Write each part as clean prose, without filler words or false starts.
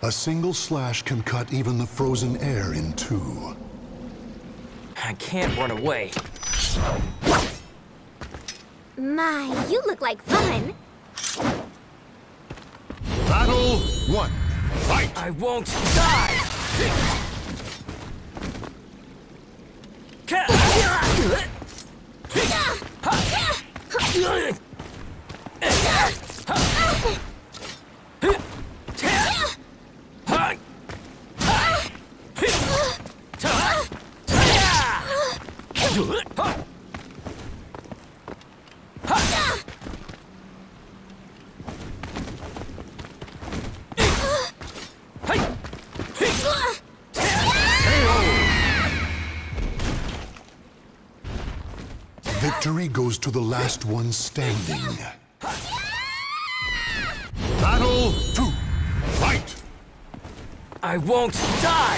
A single slash can cut even the frozen air in two. I can't run away. My, you look like fun. Battle 1. Fight! I won't die! Victory goes to the last one standing. Battle 2. Fight! I won't die!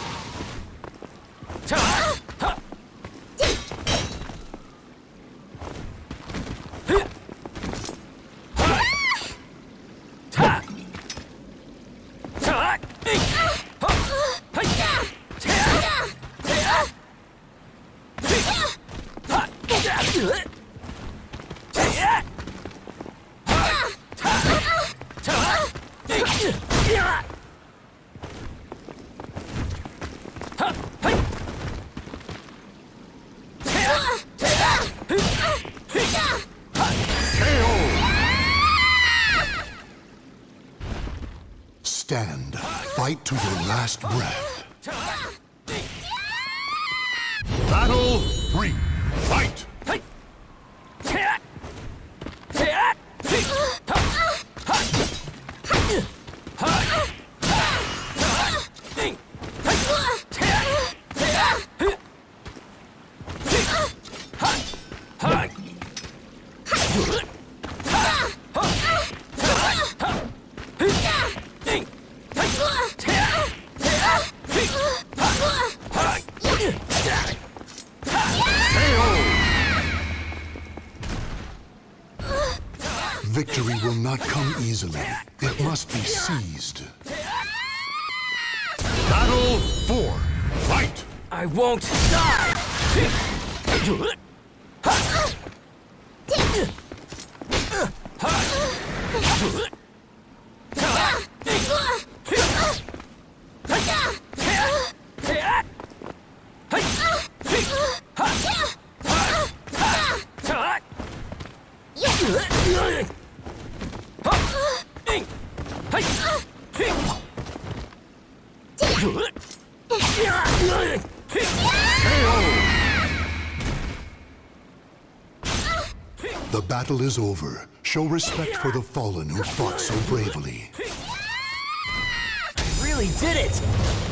Stand. Fight to your last breath. Battle 3. Fight! Victory will not come easily. It must be seized. Battle 4. Fight! I won't die! The battle is over. Show respect for the fallen who fought so bravely. I really did it!